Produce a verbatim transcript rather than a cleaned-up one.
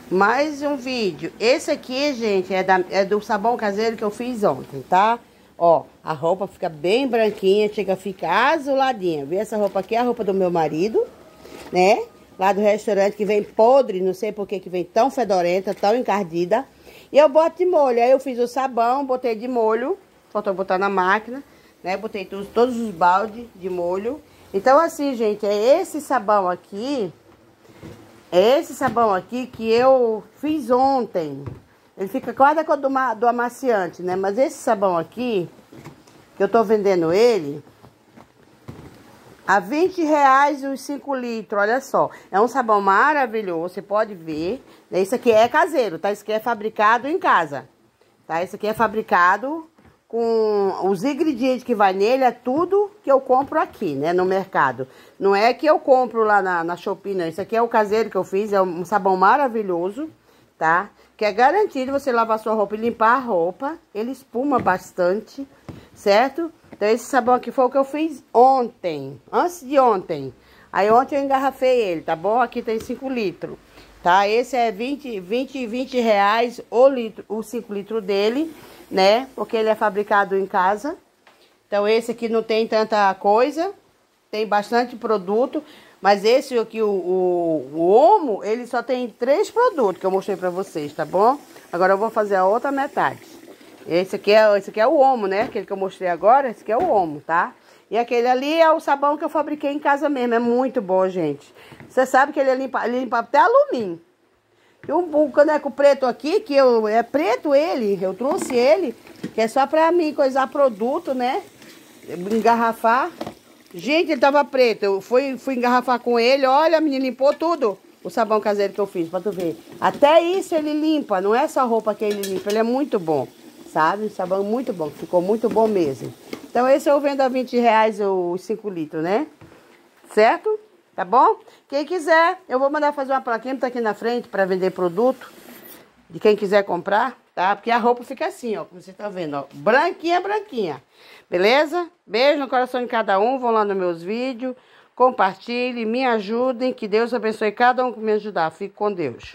Mais um vídeo. Esse aqui, gente, é, da, é do sabão caseiro que eu fiz ontem, tá? Ó, a roupa fica bem branquinha, chega a ficar azuladinha. Viu? Essa roupa aqui é a roupa do meu marido, né? Lá do restaurante, que vem podre, não sei por que que vem tão fedorenta, tão encardida. E eu boto de molho. Aí eu fiz o sabão, botei de molho, faltou botar na máquina, né? Botei todos, todos os baldes de molho. Então, assim, gente, é esse sabão aqui... É esse sabão aqui que eu fiz ontem. Ele fica quase a cor do, do amaciante, né? Mas esse sabão aqui, que eu tô vendendo ele, a vinte reais os cinco litros, olha só. É um sabão maravilhoso, você pode ver. Esse aqui é caseiro, tá? Esse aqui é fabricado em casa, tá? Esse aqui é fabricado com os ingredientes que vai nele, é tudo que eu compro aqui, né, no mercado. Não é que eu compro lá na, na Shopee, não. Isso aqui é o caseiro que eu fiz, é um sabão maravilhoso, tá? Que é garantido você lavar sua roupa e limpar a roupa. Ele espuma bastante, certo? Então, esse sabão aqui foi o que eu fiz ontem, antes de ontem. Aí, ontem eu engarrafei ele, tá bom? Aqui tem cinco litros, tá? Esse é vinte, vinte, vinte reais o litro, o cinco litros dele, né? Porque ele é fabricado em casa. Então, esse aqui não tem tanta coisa, tem bastante produto. Mas esse aqui, o, o, o Omo, ele só tem três produtos que eu mostrei pra vocês, tá bom? Agora eu vou fazer a outra metade. Esse aqui é, esse aqui é o Omo, né? Aquele que eu mostrei agora, esse aqui é o Omo, tá? E aquele ali é o sabão que eu fabriquei em casa mesmo. É muito bom, gente. Você sabe que ele limpa, ele limpa até alumínio. E um, um caneco preto aqui, que eu, é preto ele, eu trouxe ele, que é só pra mim coisar produto, né? Engarrafar. Gente, ele tava preto, eu fui, fui engarrafar com ele, olha, a menina limpou tudo. O sabão caseiro que eu fiz, pra tu ver. Até isso ele limpa, não é só roupa que ele limpa, ele é muito bom, sabe? Sabão muito bom, ficou muito bom mesmo. Então esse eu vendo a vinte reais os cinco litros, né? Certo? Tá bom? Quem quiser, eu vou mandar fazer uma plaquinha, tá aqui na frente, para vender produto. De quem quiser comprar, tá? Porque a roupa fica assim, ó, como vocês estão vendo, ó. Branquinha, branquinha. Beleza? Beijo no coração de cada um. Vão lá nos meus vídeos. Compartilhem, me ajudem. Que Deus abençoe cada um que me ajudar. Fique com Deus.